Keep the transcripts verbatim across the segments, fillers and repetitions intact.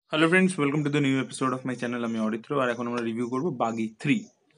Hello friends, welcome to the new episode of my channel. আমি অরিত্র, আর এখন আমরা review করবো বাগি থ্রি।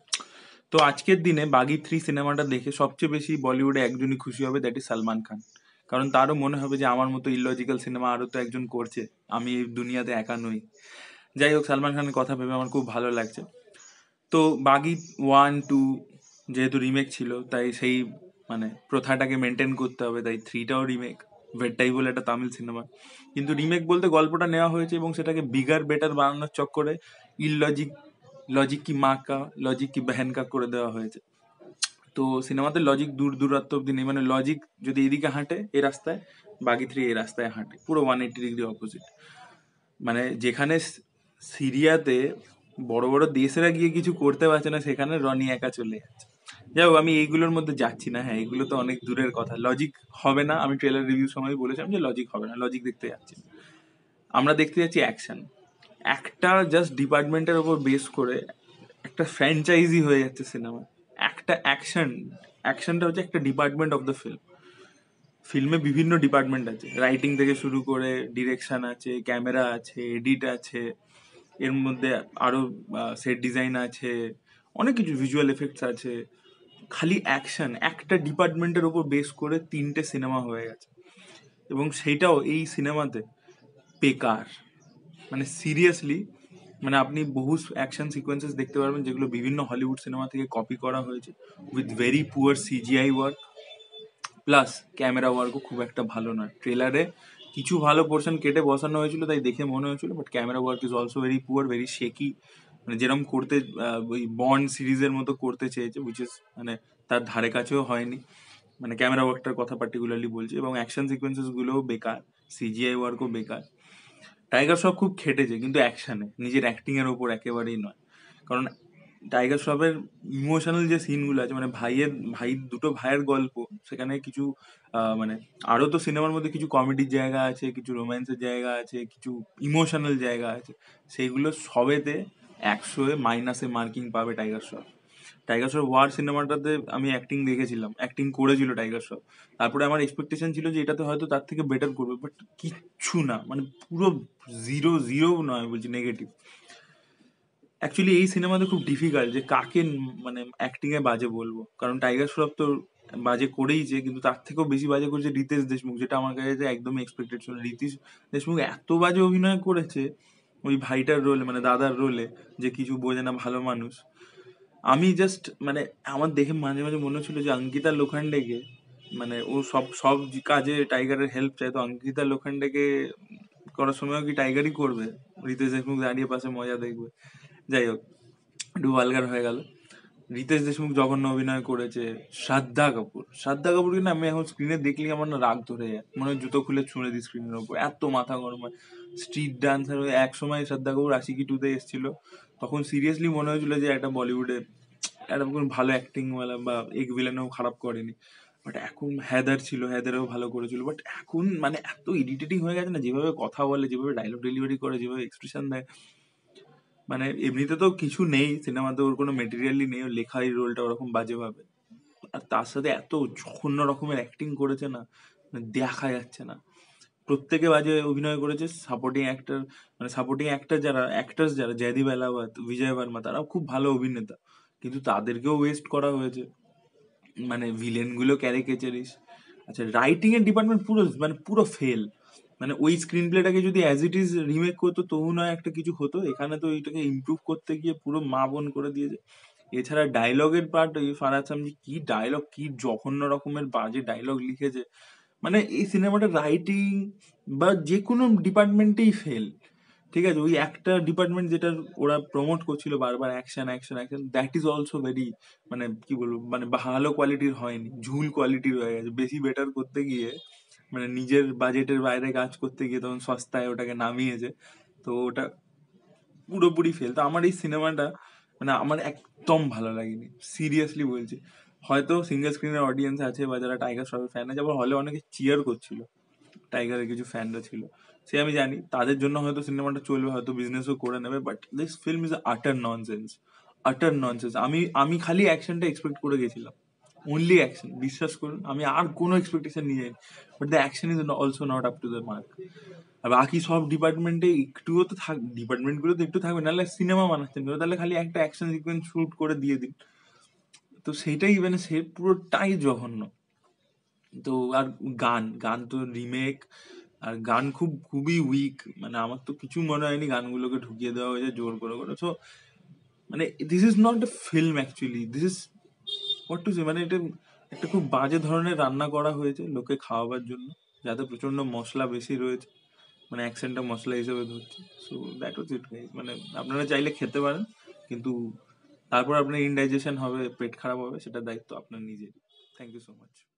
তো আজকের দিনে বাগি থ্রি সিনেমাটা দেখে সবচেয়ে বেশি বলিউডে একজনই খুশি হবে, দ্যাট ইজ সালমান খান। কারণ তারও মনে হবে যে আমার মতো ইললজিক্যাল সিনেমা আরও তো একজন করছে, আমি এই দুনিয়াতে একা নই। যাই হোক, সালমান খানের কথা ভেবে আমার খুব ভালো লাগছে। তো বাগি ওয়ান টু যেহেতু রিমেক ছিল, তাই সেই মানে প্রথাটাকে মেনটেন করতে হবে, তাই থ্রিটাও রিমেক। ভেট্টাই বলে একটা তামিল সিনেমা, কিন্তু রিমেক বলতে গল্পটা নেওয়া হয়েছে এবং সেটাকে বিগার বেটার বানানোর চক্করে ইললজিক লজিক কি মা কা লজিক কি বেহেন কা করে দেওয়া হয়েছে। তো সিনেমাতে লজিক দূর দূরাত্ম অব্দি নেই, মানে লজিক যদি এদিকে হাঁটে এই রাস্তায়, বাগি থ্রি এই রাস্তায় হাঁটে, পুরো ওয়ান এইটি ডিগ্রি অপোজিট। মানে যেখানে স- সিরিয়াতে বড় বড় দেশেরা গিয়ে কিছু করতে পারছে না, সেখানে রনি একা চলে যাচ্ছে। যাই হোক, আমি এইগুলোর মধ্যে যাচ্ছি না। হ্যাঁ, এগুলো তো অনেক দূরের কথা, লজিক হবে না। আমি ট্রেলার রিভিউ সময় বলেছিলাম যে লজিক হবে না, লজিক দেখতে যাচ্ছি না। আমরা দেখতে যাচ্ছি অ্যাকশন। একটা জাস্ট ডিপার্টমেন্টের ওপর বেস করে একটা ফ্র্যাঞ্চাইজি হয়ে যাচ্ছে সিনেমা। একটা অ্যাকশন, অ্যাকশনটা হচ্ছে একটা ডিপার্টমেন্ট অফ দ্য ফিল্ম। ফিল্মে বিভিন্ন ডিপার্টমেন্ট আছে, রাইটিং থেকে শুরু করে ডিরেকশন আছে, ক্যামেরা আছে, এডিট আছে, এর মধ্যে আরো সেট ডিজাইন আছে, অনেক কিছু, ভিজুয়াল এফেক্টস আছে। খালি অ্যাকশন একটা ডিপার্টমেন্টের ওপর বেস করে তিনটে সিনেমা হয়ে গেছে, এবং সেইটাও এই সিনেমাতে বেকার। মানে সিরিয়াসলি, মানে আপনি বহু অ্যাকশন সিকোয়েন্সেস দেখতে পারবেন যেগুলো বিভিন্ন হলিউড সিনেমা থেকে কপি করা হয়েছে, with very poor CGI work, plus camera ওয়ার্কও খুব একটা ভালো নয়। ট্রেলারে কিছু ভালো পোর্শন কেটে বসানো হয়েছিল, তাই দেখে মনে হয়েছিল, but camera work is also very poor, very shaky. মানে যেরকম করতে আহ, ওই বন্ড সিরিজের মতো করতে চেয়েছে, উইচ ইজ মানে তার ধারে কাছেও হয়নি। মানে ক্যামেরা ওয়ার্কটার কথা পার্টিকুলারলি বলছি, এবং অ্যাকশন সিকোয়েন্সেস গুলোও বেকার, সিজিআই ওয়ার্কও বেকার। টাইগার শ্রফ খুব খেটেছে, কিন্তু অ্যাকশনে, নিজের অ্যাক্টিং এর ওপর একেবারেই নয়। কারণ টাইগার শ্রফের ইমোশনাল যে সিনগুলো আছে, মানে ভাইয়ের ভাই দুটো ভাইয়ের গল্প, সেখানে কিছু আহ, মানে আরো তো সিনেমার মধ্যে কিছু কমেডির জায়গা আছে, কিছু রোম্যান্সের জায়গা আছে, কিছু ইমোশনাল জায়গা আছে। সেইগুলো সবেতে একশোয় মাইনাসে মার্কিং পাবে টাইগার শ্রফ। টাইগার শ্রফ ওয়ার সিনেমাটাতে আমি অ্যাক্টিং দেখেছিলাম, অ্যাক্টিং করেছিল টাইগার শ্রফ। তারপরে আমার এক্সপেকটেশন ছিল যে এটাতে হয়তো তার থেকে বেটার করবে, বাট কিচ্ছু না, মানে পুরো জিরো, জিরো নয় বলছি, নেগেটিভ। অ্যাকচুয়ালি এই সিনেমাতে খুব ডিফিকাল্ট যে কাকে ন- মানে অ্যাক্টিং এ বাজে বলবো, কারণ টাইগার শ্রফ তো বাজে করেইছে, কিন্তু তার থেকেও বেশি বাজে করেছে রিতেশ দেশমুখ, যেটা আমার কাছে একদমই এক্সপেক্টেড ছিল না। রিতেশ দেশমুখ এত বাজে অভিনয় করেছে ওই ভাইটার রোলে, মানে দাদার রোলে, যে কিছু বোঝে না ভালো মানুষ। আমি জাস্ট মানে আমার দেখে মাঝে মাঝে মনে হচ্ছিল যে অঙ্কিতা লোখান্ডেকে, মানে ও সব সব কাজে টাইগারের হেল্প চায়, তো অঙ্কিতা লোখান্ডেকে করার সময় কি টাইগারই করবে, রিতেশ দেশমুখ দাঁড়িয়ে পাশে মজা দেখবে। যাই হোক, একটু ভালগার হয়ে গেল। রিতেশ দেশমুখ জঘন্য অভিনয় করেছে। শ্রদ্ধা কাপুর, শ্রদ্ধা কাপুরকে না আমি এখন স্ক্রিনে দেখলে আমার না রাগ ধরে যায়, মনে হয় জুতো খুলে ছুঁড়ে দিই স্ক্রিনের ওপর, এত মাথা গরম হয়। স্ট্রিট ডান্সার, এক সময় শ্রদ্ধা কাপুর আশিকি টুতে এসেছিল, তখন সিরিয়াসলি মনে হয়েছিল যে একটা বলিউডে একটা কোনো ভালো অ্যাক্টিং ওয়ালা বা এক ভিলেনও খারাপ করেনি। বাট এখন হ্যাদার ছিল, হ্যাদারও ভালো করেছিল, বাট এখন মানে এত ইরিটেটিং হয়ে গেছে না, যেভাবে কথা বলে, যেভাবে ডায়লগ ডেলিভারি করে, যেভাবে এক্সপ্রেশন দেয়। মানে এমনিতে তো কিছু নেই সিনেমাতে, ওর কোনো মেটেরিয়ালই নেই, ওর লেখা এই রোলটা ওরকম বাজেভাবে, আর তার সাথে এত জঘন্য রকমের অ্যাক্টিং করেছে না, মানে দেখা যাচ্ছে না। প্রত্যেকে বাজে অভিনয় করেছে। সাপোর্টিং অ্যাক্টর, মানে সাপোর্টিং অ্যাক্টর যারা, অ্যাক্টার্স যারা, জয়দীপ এলাহাবাদ, বিজয় বর্মা, তারাও খুব ভালো অভিনেতা, কিন্তু তাদেরকেও ওয়েস্ট করা হয়েছে। মানে ভিলেন গুলো ক্যারিকেচারিস। আচ্ছা, রাইটিং এর ডিপার্টমেন্ট পুরো মানে পুরো ফেল। মানে ওই স্ক্রিন প্লেটাকে যদি অ্যাজ ইট ইজ রিমেক করতো তবু নয় একটা কিছু হতো, এখানে তো এইটাকে ইমপ্রুভ করতে গিয়ে পুরো মা বোন করে দিয়েছে। এছাড়া ডায়লগের পার্ট, ওই ফারাজ সামজি কি ডায়লগ, কি জঘন্য রকমের বাজে ডায়লগ লিখেছে। মানে এই সিনেমাটার রাইটিং বা যে কোনো ডিপার্টমেন্টেই ফেল। ঠিক আছে, ওই একটা ডিপার্টমেন্ট যেটা ওরা প্রমোট করছিল বারবার, action action action, that is also very, মানে কি বলবো, মানে ভালো কোয়ালিটির হয়নি, ঝুল কোয়ালিটির হয়ে গেছে। বেশি বেটার করতে গিয়ে, মানে নিজের বাজেটের বাইরে কাজ করতে গিয়ে তখন সস্তায় ওটাকে নামিয়েছে। তো ওটা পুরোপুরি ফেল। তো আমার এই সিনেমাটা মানে আমার একদম ভালো লাগেনি, সিরিয়াসলি বলছি। হয়তো সিঙ্গেল স্ক্রিনের অডিয়েন্স আছে বা যারা টাইগার শ্রফের ফ্যান আছে, আবার হলে অনেকে চিয়ার করছিল, টাইগারের কিছু ফ্যানরা ছিল, সে আমি জানি, তাদের জন্য হয়তো সিনেমাটা চলবে, হয়তো বিজনেসও করে নেবে, but this film is utter nonsense, utter nonsense. আমি আমি খালি অ্যাকশনটা এক্সপেক্ট করে গেছিলাম, অনলি অ্যাকশন, বিশ্বাস করুন, আমি আর কোনো এক্সপেকটেশন নিয়ে যাইনি, but the action is also not up to the mark. আর বাকি সব ডিপার্টমেন্টে একটুও তো থাক, ডিপার্টমেন্টগুলো তো একটু থাকবে, নাহলে সিনেমা বানাচ্ছেন কেন? তাহলে খালি একটা অ্যাকশন সিকোয়েন্স শুট করে দিয়ে দিন। তো সেইটাই মানে সে পুরোটাই জঘন্য। তো আর গান গান তো রিমেক, আর গান খুব খুবই উইক, মানে আমার তো কিছু মনে হয়নি গানগুলোকে ঢুকিয়ে দেওয়া হয়েছে জোর করে করে। সো মানে this is not a film actually, this is what to say, মানে এটা একটা খুব বাজে ধরনের রান্না করা হয়েছে লোকে খাওয়াবার জন্য, যাতে প্রচন্ড মশলা বেশি রয়েছে, মানে অ্যাকসেন্টটা মশলা হিসেবে ধরছে। So that was it guys. মানে আপনারা চাইলে খেতে পারেন, কিন্তু তারপর আপনার ইনডাইজেশন হবে, পেট খারাপ হবে, সেটা দায়িত্ব আপনার নিজের। Thank you so much.